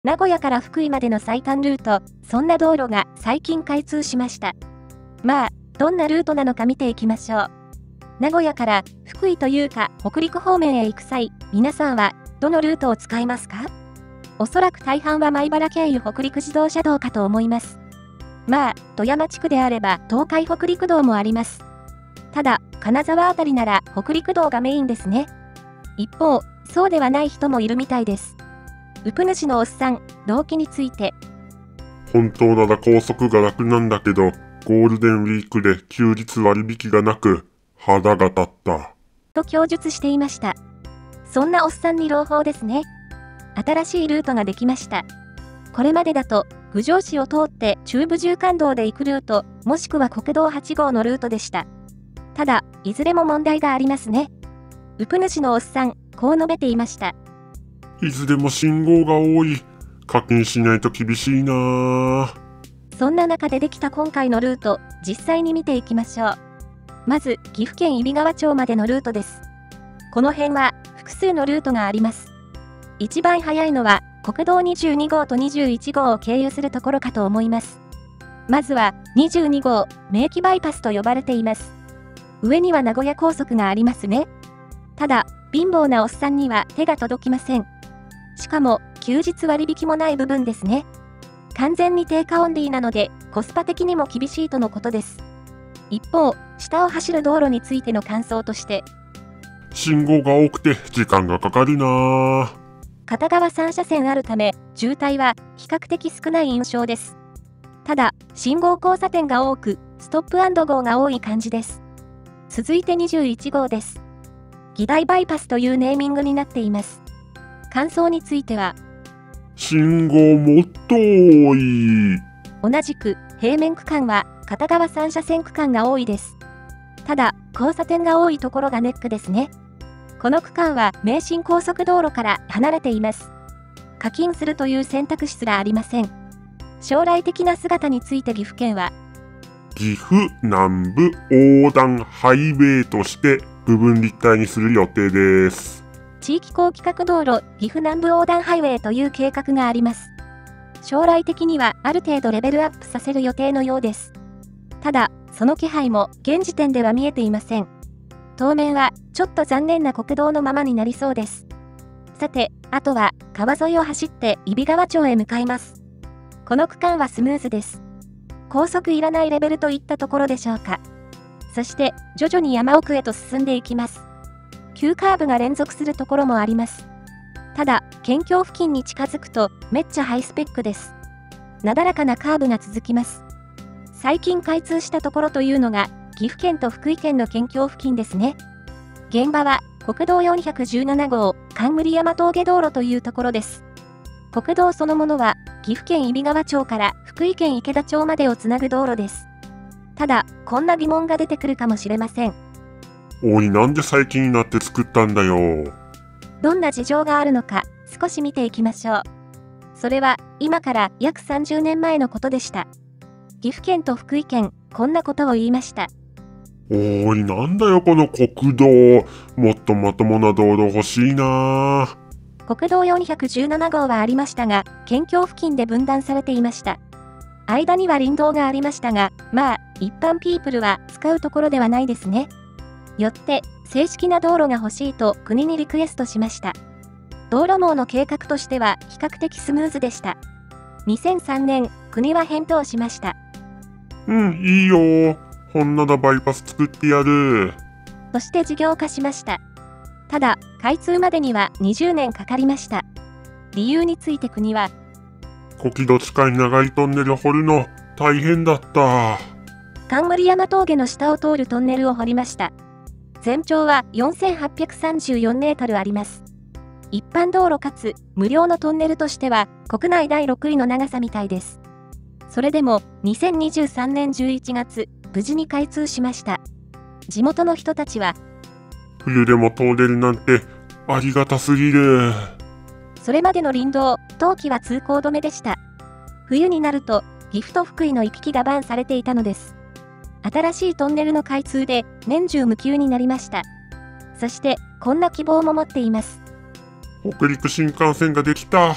名古屋から福井までの最短ルート、そんな道路が最近開通しました。まあ、どんなルートなのか見ていきましょう。名古屋から福井というか北陸方面へ行く際、皆さんはどのルートを使いますか？おそらく大半は米原経由北陸自動車道かと思います。まあ、富山地区であれば東海北陸道もあります。ただ、金沢あたりなら北陸道がメインですね。一方、そうではない人もいるみたいです。ウプ主のおっさん、動機について。 本当なら高速が楽なんだけど、ゴールデンウィークで休日割引がなく、腹が立った。 と供述していました。そんなおっさんに朗報ですね。新しいルートができました。これまでだと、郡上市を通って中部縦貫道で行くルート、もしくは国道8号のルートでした。ただ、いずれも問題がありますね。ウプ主のおっさん、こう述べていました。 いずれも信号が多い。課金しないと厳しいなぁ。 そんな中でできた今回のルート、実際に見ていきましょう。まず、岐阜県揖斐川町までのルートです。この辺は、複数のルートがあります。一番早いのは、国道22号と21号を経由するところかと思います。まずは、22号、名木バイパスと呼ばれています。上には名古屋高速がありますね。ただ、貧乏なおっさんには手が届きません。しかも、休日割引もない部分ですね。完全に定価オンリーなので、コスパ的にも厳しいとのことです。一方、下を走る道路についての感想として、 信号が多くて時間がかかるなぁ。 片側3車線あるため、渋滞は比較的少ない印象です。ただ、信号交差点が多く、ストップ&ゴーが多い感じです。続いて21号です。議題バイパスというネーミングになっています。感想については、 信号もっと多い。 同じく平面区間は片側3車線区間が多いです。ただ、交差点が多いところがネックですね。この区間は名神高速道路から離れています。課金するという選択肢すらありません。将来的な姿について岐阜県は、 岐阜南部横断ハイウェイとして部分立体にする予定です。 地域高規格道路岐阜南部横断ハイウェイという計画があります。将来的にはある程度レベルアップさせる予定のようです。ただ、その気配も現時点では見えていません。当面はちょっと残念な国道のままになりそうです。さて、あとは川沿いを走って揖斐川町へ向かいます。この区間はスムーズです。高速いらないレベルといったところでしょうか。そして徐々に山奥へと進んでいきます。急カーブが連続するところもあります。ただ、県境付近に近づくとめっちゃハイスペックです。なだらかなカーブが続きます。最近開通したところというのが岐阜県と福井県の県境付近ですね。現場は国道417号冠山峠道路というところです。国道そのものは岐阜県揖斐川町から福井県池田町までをつなぐ道路です。ただ、こんな疑問が出てくるかもしれません。 おい、なんで最近になって作ったんだよ。 どんな事情があるのか少し見ていきましょう。それは今から約30年前のことでした。岐阜県と福井県、こんなことを言いました。 おい、なんだよこの国道。もっとまともな道路欲しいな。 国道417号はありましたが、県境付近で分断されていました。間には林道がありましたが、まあ、一般ピープルは使うところではないですね。よって、正式な道路が欲しいと国にリクエストしました。道路網の計画としては比較的スムーズでした。2003年、国は返答しました。 いいよ。ほんならバイパス作ってやる。 そして事業化しました。ただ、開通までには20年かかりました。理由について国は、 国土地下に長いトンネル掘るの大変だった。 冠山峠の下を通るトンネルを掘りました。全長は4834メートルあります。一般道路かつ無料のトンネルとしては国内第6位の長さみたいです。それでも2023年11月、無事に開通しました。地元の人たちは、 冬でも通れるなんてありがたすぎる。 それまでの林道、冬季は通行止めでした。冬になると岐阜と福井の行き来がバンされていたのです。新しいトンネルの開通で年中無休になりました。そしてこんな希望も持っています。 北陸新幹線ができた。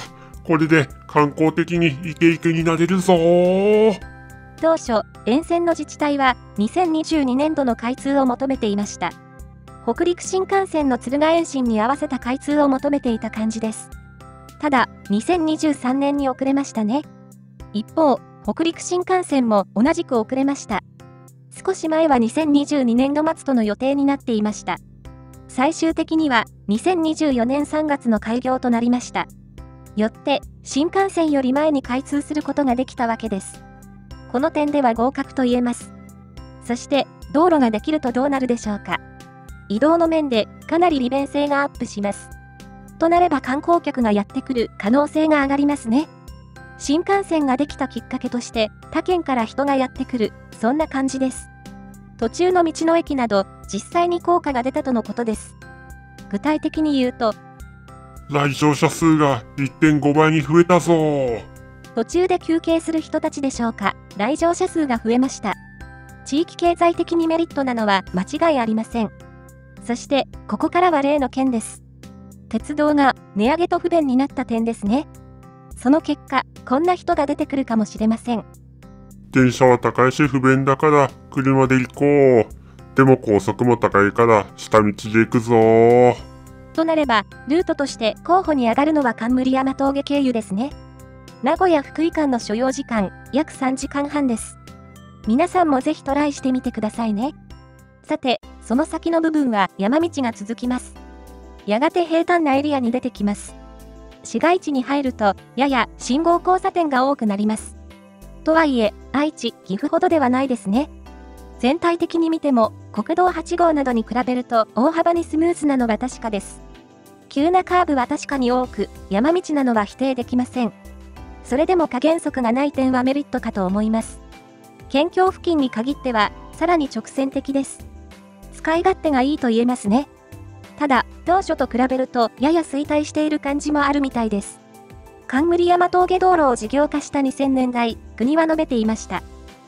これで観光的にイケイケになれるぞー。 当初、沿線の自治体は2022年度の開通を求めていました。北陸新幹線の敦賀延伸に合わせた開通を求めていた感じです。ただ、2023年に遅れましたね。一方、北陸新幹線も同じく遅れました。少し前は2022年度末との予定になっていました。最終的には2024年3月の開業となりました。よって、新幹線より前に開通することができたわけです。この点では合格と言えます。そして、道路ができるとどうなるでしょうか。移動の面でかなり利便性がアップします。となれば観光客がやってくる可能性が上がりますね。新幹線ができたきっかけとして他県から人がやってくる、そんな感じです。途中の道の駅など実際に効果が出たとのことです。具体的に言うと、 来場者数が 1.5 倍に増えたぞー。 途中で休憩する人たちでしょうか、来場者数が増えました。地域経済的にメリットなのは間違いありません。そして、ここからは例の件です。鉄道が値上げと不便になった点ですね。その結果、こんな人が出てくるかもしれません。 電車は高いし不便だから車で行こう。でも高速も高いから下道で行くぞー。 となれば、ルートとして候補に上がるのは冠山峠経由ですね。名古屋福井間の所要時間、約3時間半です。皆さんもぜひトライしてみてくださいね。さて、その先の部分は山道が続きます。やがて平坦なエリアに出てきます。市街地に入ると、やや信号交差点が多くなります。とはいえ、愛知、岐阜ほどではないですね。全体的に見ても、国道8号などに比べると大幅にスムーズなのが確かです。急なカーブは確かに多く、山道なのは否定できません。それでも加減速がない点はメリットかと思います。県境付近に限っては、さらに直線的です。使い勝手がいいと言えますね。ただ、当初と比べるとやや衰退している感じもあるみたいです。冠山峠道路を事業化した2000年代、国は述べていました。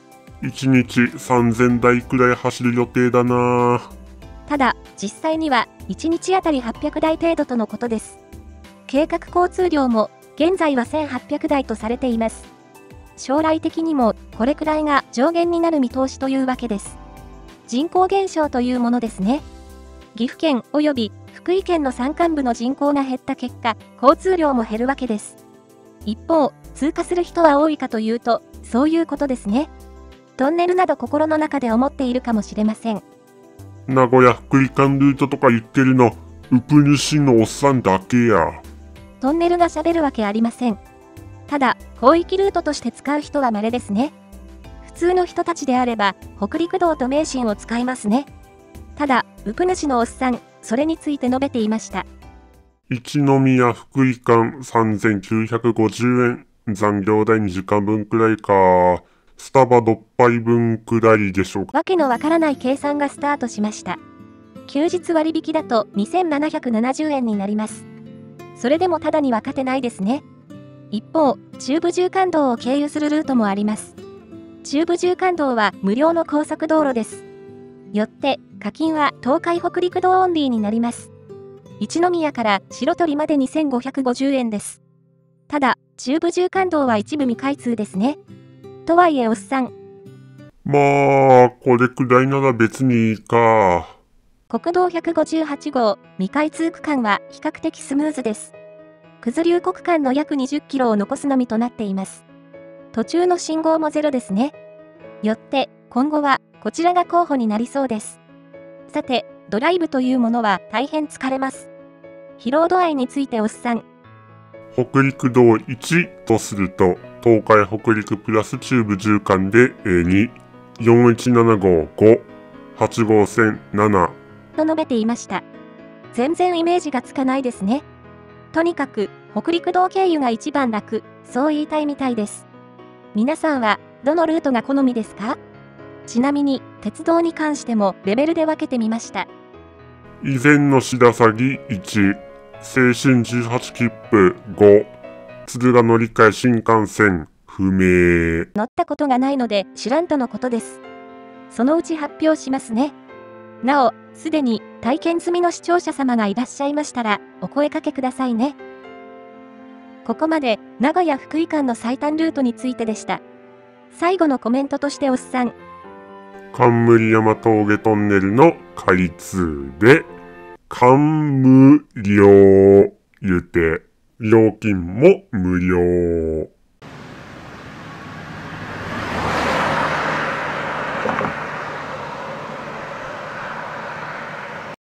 1日3000台くらい走る予定だなぁ。 ただ、実際には1日あたり800台程度とのことです。計画交通量も現在は1800台とされています。将来的にもこれくらいが上限になる見通しというわけです。人口減少というものですね。岐阜県及び福井県の山間部の人口が減った結果、交通量も減るわけです。一方、通過する人は多いかというと、そういうことですね。トンネルなど心の中で思っているかもしれません。 名古屋福井間ルートとか言ってるの、ウプ主のおっさんだけや。 トンネルが喋るわけありません。ただ、広域ルートとして使う人は稀ですね。普通の人たちであれば、北陸道と名神を使いますね。ただ、ウプ主のおっさん、それについて述べていました。 一宮福井間3950円。残業代2時間分くらいか。スタバ6杯分くらいでしょうか。 わけのわからない計算がスタートしました。休日割引だと2770円になります。それでもただには勝てないですね。一方、中部縦貫道を経由するルートもあります。中部縦貫道は無料の高速道路です。よって、課金は東海北陸道オンリーになります。一宮から白鳥まで2550円です。ただ、中部縦貫道は一部未開通ですね。とはいえおっさん。 まあ、これくらいなら別にいいか。 国道158号未開通区間は比較的スムーズです。九頭竜湖区間の約20キロを残すのみとなっています。途中の信号もゼロですね。よって、今後はこちらが候補になりそうです。さて、ドライブというものは大変疲れます。疲労度合いについておっさん。 北陸道1とすると、東海北陸プラス中部縦貫で A2、4175、5、8号線7。 と述べていました。全然イメージがつかないですね。とにかく、北陸道経由が一番楽、そう言いたいみたいです。皆さんは、どのルートが好みですか？ちなみに、鉄道に関してもレベルで分けてみました。 以前の白鷺1、青春18切符5、敦賀乗り換え新幹線不明。 乗ったことがないので知らんとのことです。そのうち発表しますね。なお、すでに体験済みの視聴者様がいらっしゃいましたら、お声かけくださいね。 ここまで名古屋福井間の最短ルートについてでした。最後のコメントとしておっさん。 冠山峠トンネルの開通で、感無料言うて、料金も無料。